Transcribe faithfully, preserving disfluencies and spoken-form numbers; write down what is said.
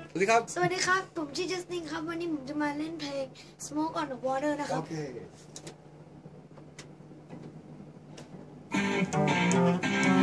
สวัสดีครับสวัสดีครับผมชื่อจัสตินครับวันนี้ผมจะมาเล่นเพลง Smoke on the Water นะครับโอเค